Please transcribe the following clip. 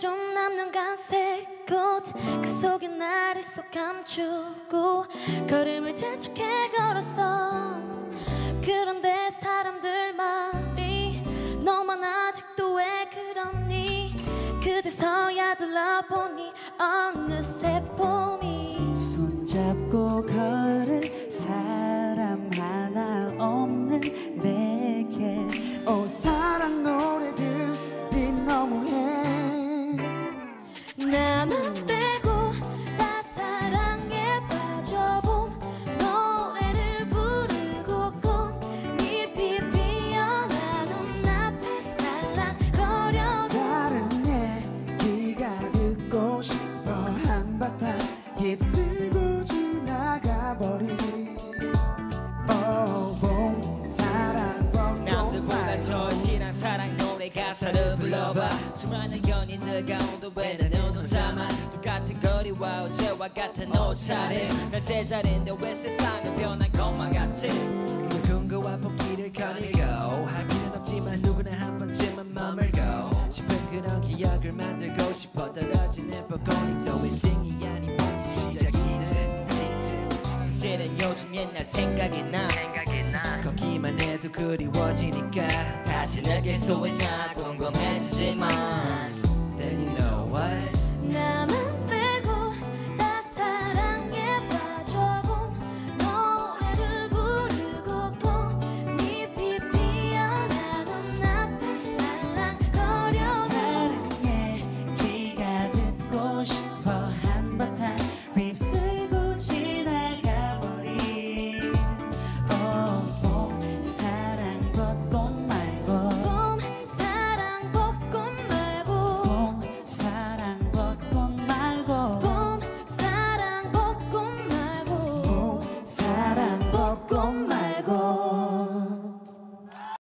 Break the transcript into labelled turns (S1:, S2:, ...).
S1: 좀 남는 간색 꽃 그 속에 나를 쏙 감추고 걸음을 재촉해 걸었어. 그런데 사람들 말이 너만 아직도 왜 그러니 그제서야 둘러보니 어느새 봄이
S2: 손잡고 걸을 사람 하나 없는 내게 사랑 노래들이 너무해.
S1: 나만 빼고 다 사랑에 빠져본 노래를 부르고 꽃잎이 피어나는 앞에 살랑거려.
S2: 다른 얘기가 듣고 싶어. 한바탕 휩쓸고 지나가버린 봄 사랑
S3: 남들보다 절실한 사랑 노래 가사를 불러봐. 수많은 연인들 가운데 왜 나는 혼자만 똑같은 거리와 어제와 같은 옷차림. 나 제자리인데 왜 세상은 변한 것만 같지.
S4: 굵은 거와 포기를 거닐고 할 필요는 없지만 누구나 한 번쯤은 머물고 싶은 그런 기억을 만들고 싶어. 떨어지는 벚꽃잎도 인생이 아닌 뻔히 시작이든
S3: 사실은 요즘 옛날 생각이 나.
S4: 걷기만 해도 그리워지니까
S3: 다시 내게 소리나 궁금해지지만
S4: Then you know what?
S1: 나만